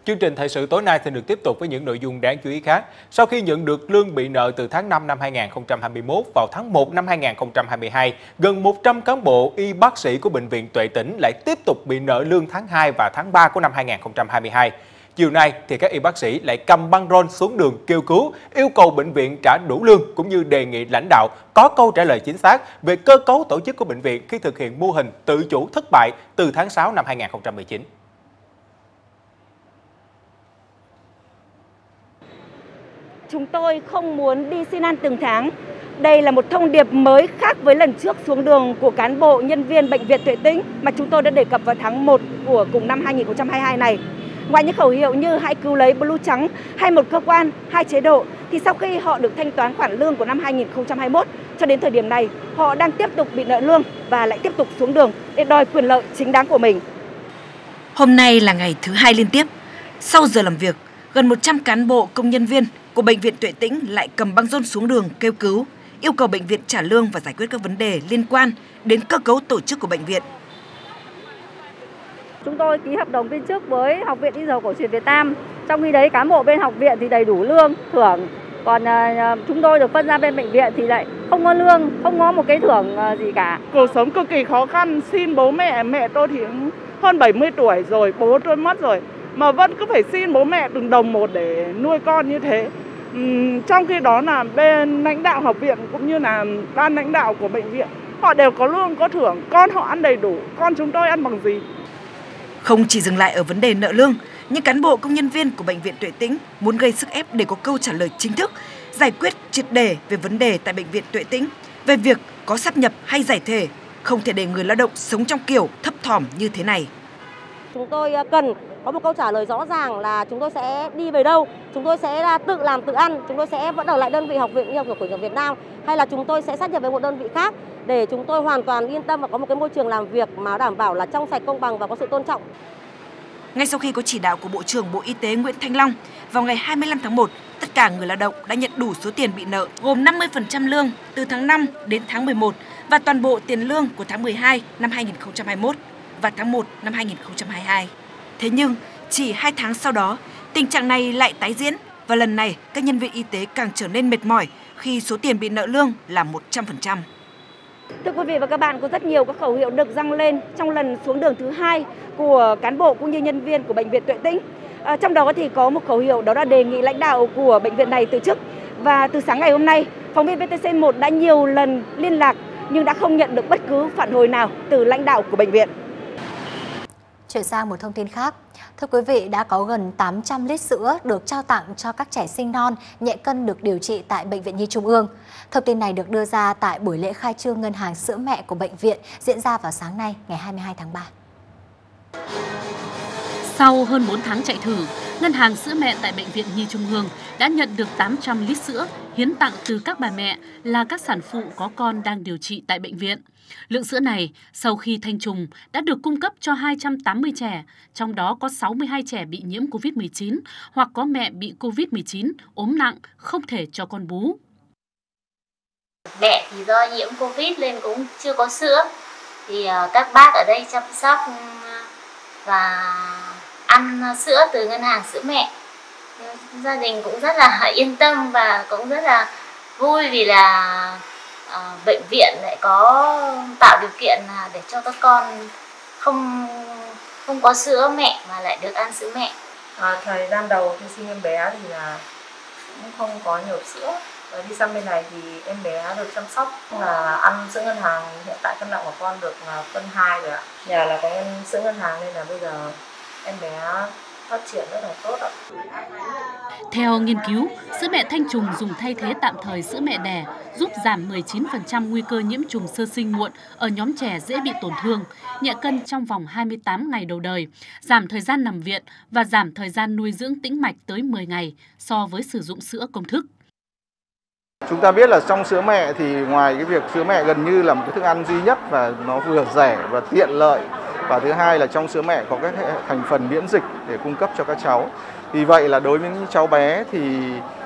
Chương trình thời sự tối nay thì được tiếp tục với những nội dung đáng chú ý khác. Sau khi nhận được lương bị nợ từ tháng 5 năm 2021 vào tháng 1 năm 2022, gần 100 cán bộ y bác sĩ của Bệnh viện Tuệ Tĩnh lại tiếp tục bị nợ lương tháng 2 và tháng 3 của năm 2022. Chiều nay thì các y bác sĩ lại cầm băng rôn xuống đường kêu cứu, yêu cầu bệnh viện trả đủ lương cũng như đề nghị lãnh đạo có câu trả lời chính xác về cơ cấu tổ chức của bệnh viện khi thực hiện mô hình tự chủ thất bại từ tháng 6 năm 2019. Chúng tôi không muốn đi xin ăn từng tháng. Đây là một thông điệp mới khác với lần trước xuống đường của cán bộ nhân viên Bệnh viện Tuệ Tĩnh mà chúng tôi đã đề cập vào tháng 1 của cùng năm 2022 này. Ngoài những khẩu hiệu như hãy cứu lấy blue trắng hay một cơ quan, hai chế độ, thì sau khi họ được thanh toán khoản lương của năm 2021, cho đến thời điểm này, họ đang tiếp tục bị nợ lương và lại tiếp tục xuống đường để đòi quyền lợi chính đáng của mình. Hôm nay là ngày thứ 2 liên tiếp. Sau giờ làm việc, gần 100 cán bộ công nhân viên của Bệnh viện Tuệ Tĩnh lại cầm băng rôn xuống đường kêu cứu, yêu cầu bệnh viện trả lương và giải quyết các vấn đề liên quan đến cơ cấu tổ chức của bệnh viện. Chúng tôi ký hợp đồng viên chức với Học viện Y Dược Cổ truyền Việt Nam. Trong khi đấy cán bộ bên học viện thì đầy đủ lương, thưởng. Còn chúng tôi được phân ra bên bệnh viện thì lại không có lương, không có một cái thưởng gì cả. Cuộc sống cực kỳ khó khăn, xin bố mẹ tôi thì hơn 70 tuổi rồi, bố tôi mất rồi. Mà vẫn cứ phải xin bố mẹ từng đồng một để nuôi con như thế. Trong khi đó là bên lãnh đạo học viện cũng như là ban lãnh đạo của bệnh viện, họ đều có lương, có thưởng, con họ ăn đầy đủ, con chúng tôi ăn bằng gì? Không chỉ dừng lại ở vấn đề nợ lương, những cán bộ công nhân viên của Bệnh viện Tuệ Tĩnh muốn gây sức ép để có câu trả lời chính thức, giải quyết triệt để về vấn đề tại Bệnh viện Tuệ Tĩnh, về việc có sáp nhập hay giải thể, không thể để người lao động sống trong kiểu thấp thỏm như thế này. Chúng tôi cần có một câu trả lời rõ ràng là chúng tôi sẽ đi về đâu, chúng tôi sẽ tự làm tự ăn, chúng tôi sẽ vẫn ở lại đơn vị Học viện Y Học cổ truyền Việt Nam hay là chúng tôi sẽ sát nhập với một đơn vị khác để chúng tôi hoàn toàn yên tâm và có một cái môi trường làm việc mà đảm bảo là trong sạch, công bằng và có sự tôn trọng. Ngay sau khi có chỉ đạo của Bộ trưởng Bộ Y tế Nguyễn Thanh Long, vào ngày 25 tháng 1, tất cả người lao động đã nhận đủ số tiền bị nợ gồm 50% lương từ tháng 5 đến tháng 11 và toàn bộ tiền lương của tháng 12 năm 2021 và tháng 1 năm 2022. Thế nhưng, chỉ 2 tháng sau đó, tình trạng này lại tái diễn và lần này các nhân viên y tế càng trở nên mệt mỏi khi số tiền bị nợ lương là 100%. Thưa quý vị và các bạn, có rất nhiều các khẩu hiệu được dăng lên trong lần xuống đường thứ 2 của cán bộ cũng như nhân viên của Bệnh viện Tuệ Tĩnh. Trong đó thì có một khẩu hiệu đó là đề nghị lãnh đạo của bệnh viện này từ chức. Và từ sáng ngày hôm nay, phóng viên VTC1 đã nhiều lần liên lạc nhưng đã không nhận được bất cứ phản hồi nào từ lãnh đạo của bệnh viện. Chuyển sang một thông tin khác. Thưa quý vị, đã có gần 800 lít sữa được trao tặng cho các trẻ sinh non nhẹ cân được điều trị tại Bệnh viện Nhi Trung ương. Thông tin này được đưa ra tại buổi lễ khai trương ngân hàng sữa mẹ của bệnh viện diễn ra vào sáng nay, ngày 22 tháng 3. Sau hơn 4 tháng chạy thử, ngân hàng sữa mẹ tại Bệnh viện Nhi Trung ương đã nhận được 800 lít sữa hiến tặng từ các bà mẹ là các sản phụ có con đang điều trị tại bệnh viện. Lượng sữa này sau khi thanh trùng đã được cung cấp cho 280 trẻ, trong đó có 62 trẻ bị nhiễm COVID-19 hoặc có mẹ bị COVID-19 ốm nặng không thể cho con bú. Mẹ thì do nhiễm COVID nên cũng chưa có sữa, thì các bác ở đây chăm sóc và ăn sữa từ ngân hàng sữa mẹ. Gia đình cũng rất là yên tâm và cũng rất là vui vì là bệnh viện lại có tạo điều kiện để cho các con không có sữa mẹ mà lại được ăn sữa mẹ. Thời gian đầu khi sinh em bé thì là cũng không có nhiều sữa. Và đi sang bên này thì em bé được chăm sóc là ăn sữa ngân hàng. Hiện tại cân nặng của con được cân 2 rồi ạ. Nhờ là có sữa ngân hàng nên là bây giờ em bé phát triển rất là tốt ạ. Theo nghiên cứu, sữa mẹ thanh trùng dùng thay thế tạm thời sữa mẹ đẻ giúp giảm 19% nguy cơ nhiễm trùng sơ sinh muộn ở nhóm trẻ dễ bị tổn thương, nhẹ cân trong vòng 28 ngày đầu đời, giảm thời gian nằm viện và giảm thời gian nuôi dưỡng tĩnh mạch tới 10 ngày so với sử dụng sữa công thức. Chúng ta biết là trong sữa mẹ thì ngoài cái việc sữa mẹ gần như là một cái thức ăn duy nhất và nó vừa rẻ và tiện lợi. Và thứ hai là trong sữa mẹ có các thành phần miễn dịch để cung cấp cho các cháu. Vì vậy là đối với những cháu bé thì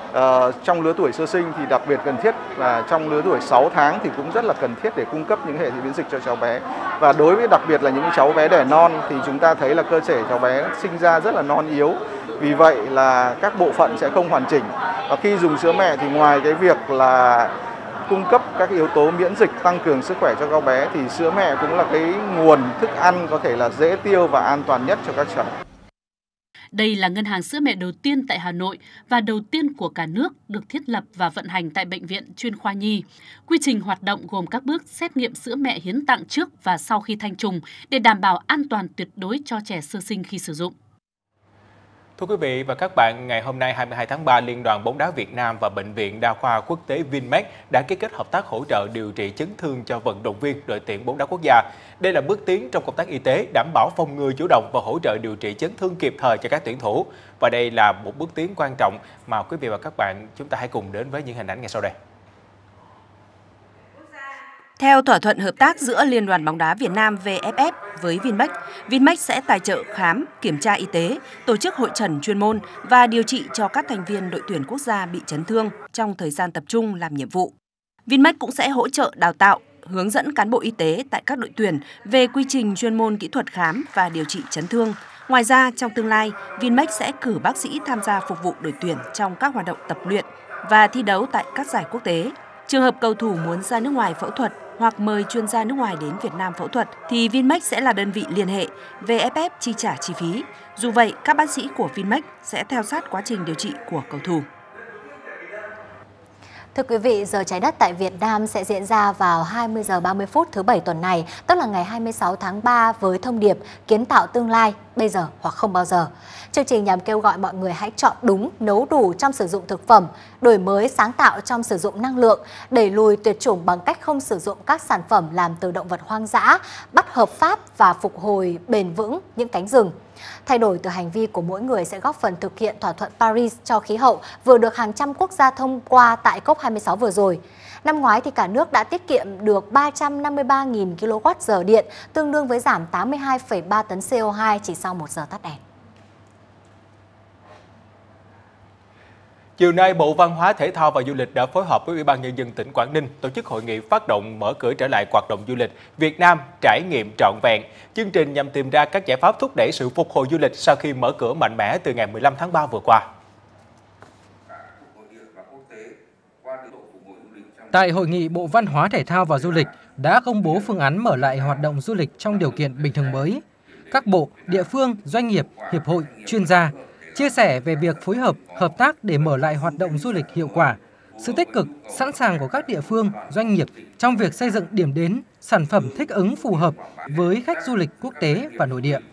Trong lứa tuổi sơ sinh thì đặc biệt cần thiết, và trong lứa tuổi 6 tháng thì cũng rất là cần thiết để cung cấp những hệ miễn dịch cho cháu bé. Và đối với đặc biệt là những cháu bé đẻ non thì chúng ta thấy là cơ thể cháu bé sinh ra rất là non yếu. Vì vậy là các bộ phận sẽ không hoàn chỉnh. Và khi dùng sữa mẹ thì ngoài cái việc là cung cấp các yếu tố miễn dịch tăng cường sức khỏe cho các bé thì sữa mẹ cũng là cái nguồn thức ăn có thể là dễ tiêu và an toàn nhất cho các cháu. Đây là ngân hàng sữa mẹ đầu tiên tại Hà Nội và đầu tiên của cả nước được thiết lập và vận hành tại Bệnh viện Chuyên khoa Nhi. Quy trình hoạt động gồm các bước xét nghiệm sữa mẹ hiến tặng trước và sau khi thanh trùng để đảm bảo an toàn tuyệt đối cho trẻ sơ sinh khi sử dụng. Thưa quý vị và các bạn, ngày hôm nay 22 tháng 3, Liên đoàn bóng đá Việt Nam và Bệnh viện Đa khoa Quốc tế Vinmec đã ký kết hợp tác hỗ trợ điều trị chấn thương cho vận động viên đội tuyển bóng đá quốc gia. Đây là bước tiến trong công tác y tế, đảm bảo phòng ngừa chủ động và hỗ trợ điều trị chấn thương kịp thời cho các tuyển thủ. Và đây là một bước tiến quan trọng mà quý vị và các bạn chúng ta hãy cùng đến với những hình ảnh ngay sau đây. Theo thỏa thuận hợp tác giữa Liên đoàn bóng đá Việt Nam VFF với Vinmec, Vinmec sẽ tài trợ khám, kiểm tra y tế, tổ chức hội chẩn chuyên môn và điều trị cho các thành viên đội tuyển quốc gia bị chấn thương trong thời gian tập trung làm nhiệm vụ. Vinmec cũng sẽ hỗ trợ đào tạo, hướng dẫn cán bộ y tế tại các đội tuyển về quy trình chuyên môn kỹ thuật khám và điều trị chấn thương. Ngoài ra, trong tương lai, Vinmec sẽ cử bác sĩ tham gia phục vụ đội tuyển trong các hoạt động tập luyện và thi đấu tại các giải quốc tế. Trường hợp cầu thủ muốn ra nước ngoài phẫu thuật hoặc mời chuyên gia nước ngoài đến Việt Nam phẫu thuật thì Vinmec sẽ là đơn vị liên hệ, VFF chi trả chi phí. Dù vậy, các bác sĩ của Vinmec sẽ theo sát quá trình điều trị của cầu thủ. Thưa quý vị, giờ trái đất tại Việt Nam sẽ diễn ra vào 20 giờ 30 phút thứ Bảy tuần này, tức là ngày 26 tháng 3 với thông điệp kiến tạo tương lai, bây giờ hoặc không bao giờ. Chương trình nhằm kêu gọi mọi người hãy chọn đúng, nấu đủ trong sử dụng thực phẩm, đổi mới sáng tạo trong sử dụng năng lượng, đẩy lùi tuyệt chủng bằng cách không sử dụng các sản phẩm làm từ động vật hoang dã, bắt hợp pháp và phục hồi bền vững những cánh rừng. Thay đổi từ hành vi của mỗi người sẽ góp phần thực hiện thỏa thuận Paris cho khí hậu vừa được hàng trăm quốc gia thông qua tại COP26 vừa rồi. Năm ngoái thì cả nước đã tiết kiệm được 353.000 kWh điện, tương đương với giảm 82,3 tấn CO2 chỉ sau 1 giờ tắt đèn. Chiều nay, Bộ Văn hóa, Thể thao và Du lịch đã phối hợp với Ủy ban Nhân dân tỉnh Quảng Ninh tổ chức hội nghị phát động mở cửa trở lại hoạt động du lịch Việt Nam trải nghiệm trọn vẹn. Chương trình nhằm tìm ra các giải pháp thúc đẩy sự phục hồi du lịch sau khi mở cửa mạnh mẽ từ ngày 15 tháng 3 vừa qua. Tại hội nghị, Bộ Văn hóa, Thể thao và Du lịch đã công bố phương án mở lại hoạt động du lịch trong điều kiện bình thường mới. Các bộ, địa phương, doanh nghiệp, hiệp hội, chuyên gia chia sẻ về việc phối hợp, hợp tác để mở lại hoạt động du lịch hiệu quả, sự tích cực, sẵn sàng của các địa phương, doanh nghiệp trong việc xây dựng điểm đến, sản phẩm thích ứng phù hợp với khách du lịch quốc tế và nội địa.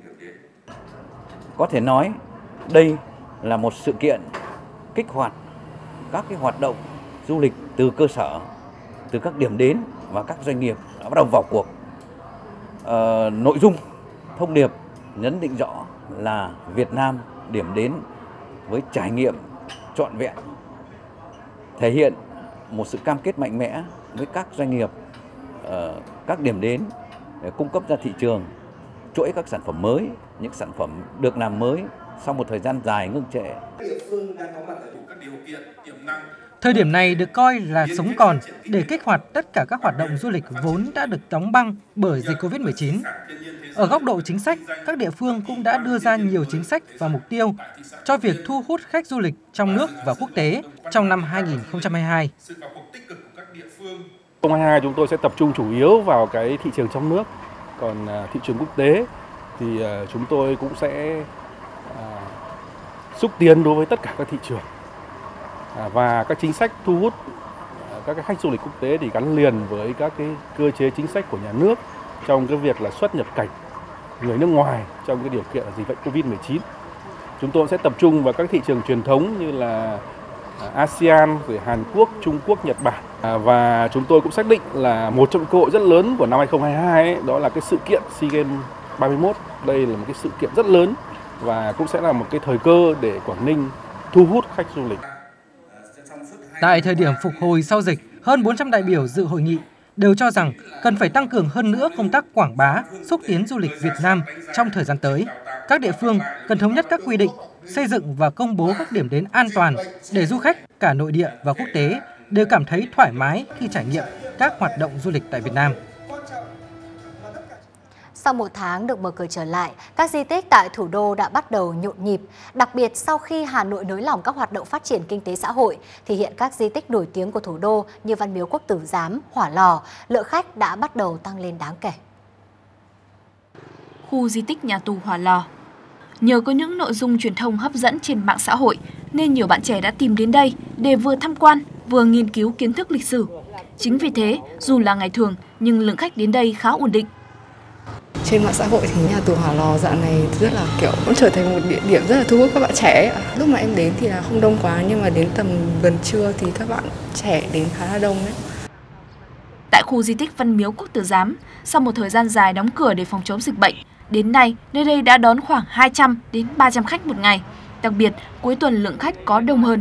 Có thể nói đây là một sự kiện kích hoạt các hoạt động du lịch từ cơ sở, từ các điểm đến và các doanh nghiệp đã bắt đầu vào cuộc. Nội dung, thông điệp nhấn định rõ là Việt Nam điểm đến với trải nghiệm trọn vẹn, thể hiện một sự cam kết mạnh mẽ với các doanh nghiệp, các điểm đến để cung cấp ra thị trường chuỗi các sản phẩm mới, những sản phẩm được làm mới sau một thời gian dài ngưng trệ. Thời điểm này được coi là sống còn để kích hoạt tất cả các hoạt động du lịch vốn đã được đóng băng bởi dịch Covid-19. Ở góc độ chính sách, các địa phương cũng đã đưa ra nhiều chính sách và mục tiêu cho việc thu hút khách du lịch trong nước và quốc tế trong năm 2022. 2022 chúng tôi sẽ tập trung chủ yếu vào cái thị trường trong nước, còn thị trường quốc tế thì chúng tôi cũng sẽ xúc tiến đối với tất cả các thị trường. Và các chính sách thu hút các cái khách du lịch quốc tế thì gắn liền với các cái cơ chế chính sách của nhà nước trong cái việc là xuất nhập cảnh người nước ngoài trong cái điều kiện là dịch bệnh Covid-19. Chúng tôi sẽ tập trung vào các thị trường truyền thống như là ASEAN, rồi Hàn Quốc, Trung Quốc, Nhật Bản. Và chúng tôi cũng xác định là một trong những cơ hội rất lớn của năm 2022 ấy, đó là cái sự kiện SEA Games 31. Đây là một cái sự kiện rất lớn và cũng sẽ là một cái thời cơ để Quảng Ninh thu hút khách du lịch. Tại thời điểm phục hồi sau dịch, hơn 400 đại biểu dự hội nghị đều cho rằng cần phải tăng cường hơn nữa công tác quảng bá, xúc tiến du lịch Việt Nam trong thời gian tới. Các địa phương cần thống nhất các quy định, xây dựng và công bố các điểm đến an toàn để du khách cả nội địa và quốc tế đều cảm thấy thoải mái khi trải nghiệm các hoạt động du lịch tại Việt Nam. Sau một tháng được mở cửa trở lại, các di tích tại thủ đô đã bắt đầu nhộn nhịp. Đặc biệt sau khi Hà Nội nới lỏng các hoạt động phát triển kinh tế xã hội, thì hiện các di tích nổi tiếng của thủ đô như Văn Miếu Quốc Tử Giám, Hỏa Lò, lượng khách đã bắt đầu tăng lên đáng kể. Khu di tích nhà tù Hỏa Lò. Nhờ có những nội dung truyền thông hấp dẫn trên mạng xã hội, nên nhiều bạn trẻ đã tìm đến đây để vừa tham quan, vừa nghiên cứu kiến thức lịch sử. Chính vì thế, dù là ngày thường, nhưng lượng khách đến đây khá ổn định. Trên mạng xã hội thì nhà tù Hỏa Lò dạo này rất là cũng trở thành một địa điểm rất là thu hút các bạn trẻ. Lúc mà em đến thì là không đông quá, nhưng mà đến tầm gần trưa thì các bạn trẻ đến khá là đông đấy. Tại khu di tích Văn Miếu Quốc Tử Giám, sau một thời gian dài đóng cửa để phòng chống dịch bệnh, đến nay nơi đây đã đón khoảng 200 đến 300 khách một ngày. Đặc biệt, cuối tuần lượng khách có đông hơn.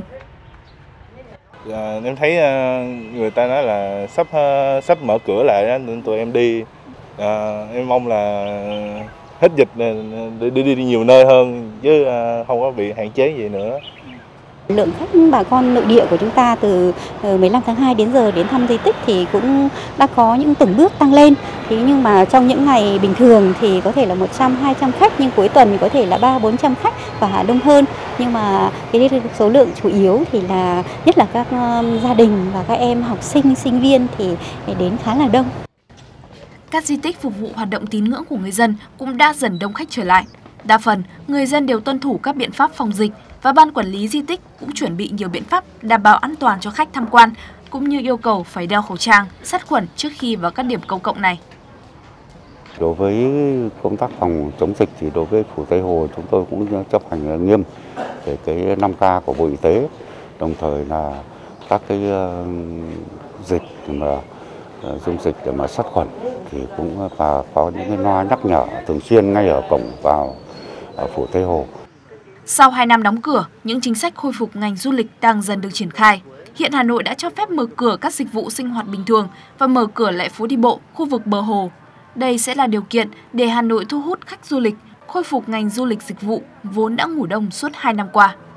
Em thấy người ta nói là sắp mở cửa lại nên tụi em đi. Em mong là hết dịch đi nhiều nơi hơn chứ không có bị hạn chế gì nữa. Lượng khách bà con nội địa của chúng ta từ 15 tháng 2 đến giờ đến thăm di tích thì cũng đã có những từng bước tăng lên. Thế nhưng mà trong những ngày bình thường thì có thể là 100-200 khách, nhưng cuối tuần thì có thể là 300-400 khách và đông hơn. Nhưng mà cái số lượng chủ yếu thì là nhất là các gia đình và các em học sinh, sinh viên thì đến khá là đông. Các di tích phục vụ hoạt động tín ngưỡng của người dân cũng đã dần đông khách trở lại. Đa phần, người dân đều tuân thủ các biện pháp phòng dịch và ban quản lý di tích cũng chuẩn bị nhiều biện pháp đảm bảo an toàn cho khách tham quan, cũng như yêu cầu phải đeo khẩu trang, sát khuẩn trước khi vào các điểm công cộng này. Đối với công tác phòng chống dịch thì đối với Phủ Tây Hồ chúng tôi cũng chấp hành nghiêm về cái 5K của Bộ Y tế, đồng thời là các cái dịch mà dung dịch để mà sát khuẩn thì cũng và có những cái loa nhắc nhở thường xuyên ngay ở cổng vào Phủ Tây Hồ. Sau 2 năm đóng cửa, những chính sách khôi phục ngành du lịch đang dần được triển khai. Hiện Hà Nội đã cho phép mở cửa các dịch vụ sinh hoạt bình thường và mở cửa lại phố đi bộ, khu vực bờ hồ. Đây sẽ là điều kiện để Hà Nội thu hút khách du lịch, khôi phục ngành du lịch dịch vụ vốn đã ngủ đông suốt 2 năm qua.